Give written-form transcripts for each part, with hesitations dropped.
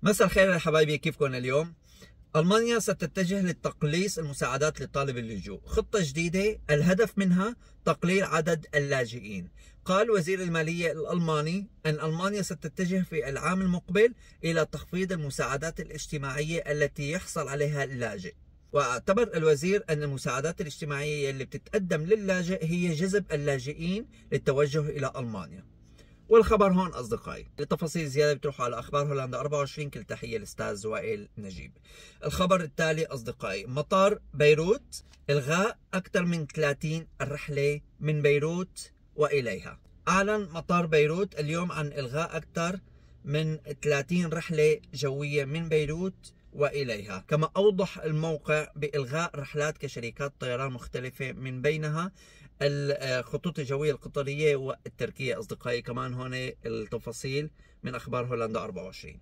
مساء الخير يا حبايبي، كيفكم اليوم؟ ألمانيا ستتجه لتقليص المساعدات لطالب اللجوء، خطة جديدة الهدف منها تقليل عدد اللاجئين. قال وزير المالية الألماني أن ألمانيا ستتجه في العام المقبل إلى تخفيض المساعدات الاجتماعية التي يحصل عليها اللاجئ. واعتبر الوزير أن المساعدات الاجتماعية اللي بتتقدم للاجئ هي جذب اللاجئين للتوجه إلى ألمانيا. والخبر هون أصدقائي، لتفاصيل زيادة بتروحوا على أخبار هولندا 24. كل تحية الأستاذ وائل نجيب. الخبر التالي أصدقائي، مطار بيروت إلغاء أكثر من 30 رحلة من بيروت وإليها. أعلن مطار بيروت اليوم عن إلغاء أكثر من 30 رحلة جوية من بيروت وإليها. كما أوضح الموقع بإلغاء رحلات كشركات طيران مختلفة من بينها الخطوط الجوية القطرية والتركية. أصدقائي كمان هون التفاصيل من أخبار هولندا 24.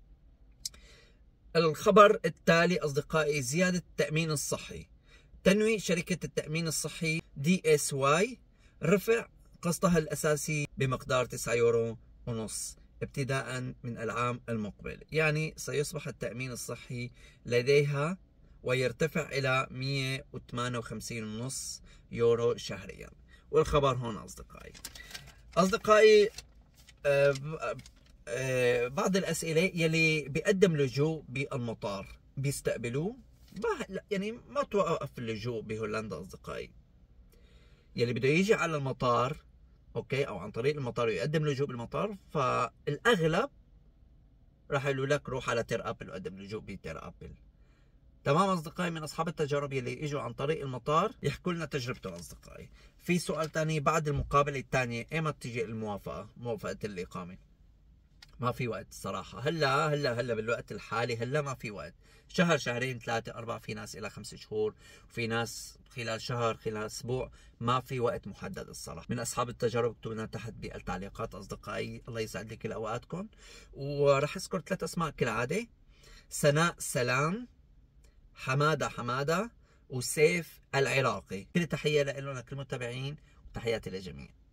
الخبر التالي أصدقائي، زيادة التأمين الصحي. تنوي شركة التأمين الصحي DSY رفع قسطها الأساسي بمقدار 9 يورو ونص ابتداء من العام المقبل، يعني سيصبح التأمين الصحي لديها ويرتفع إلى 158.5 يورو شهريا. والخبر هون أصدقائي بعض الأسئلة يلي بيقدم لجوء بالمطار بيستقبلوه؟ يعني ما توقف اللجوء بهولندا أصدقائي. يلي بده يجي على المطار اوكي او عن طريق المطار ويقدم لجوء بالمطار، فالاغلب راح يقولوا لك روح على تير ابل وقدم لجوء بتير ابل. تمام اصدقائي، من اصحاب التجارب يلي اجوا عن طريق المطار يحكوا لنا تجربتهم اصدقائي. في سؤال ثاني، بعد المقابله الثانيه ايمتى بتيجي موافقه الاقامه؟ ما في وقت الصراحه. هلا بالوقت الحالي هلا ما في وقت. شهر، شهرين، 3، 4، في ناس الى 5 شهور، وفي ناس خلال شهر، خلال اسبوع. ما في وقت محدد الصراحه. من اصحاب التجارب اكتبوا لنا تحت بالتعليقات اصدقائي. الله يسعد لي كل اوقاتكم. وراح اذكر 3 اسماء كالعاده: سناء سلام، حماده، وسيف العراقي. كل تحيه لكم لكل المتابعين، وتحياتي للجميع.